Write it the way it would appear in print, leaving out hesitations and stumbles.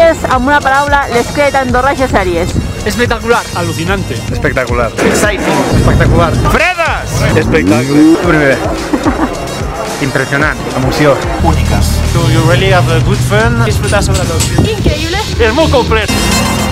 definiries amb una paraula l'esquí d'Andorra i sèries? Espectacular. Alucinante. Espectacular. Exciting. Espectacular. Fredes. Espectacle. Primer. Impressionant. Emoció. Úniques. You really have a good fun. Disfrutar sobretot. Increïble. És molt complet.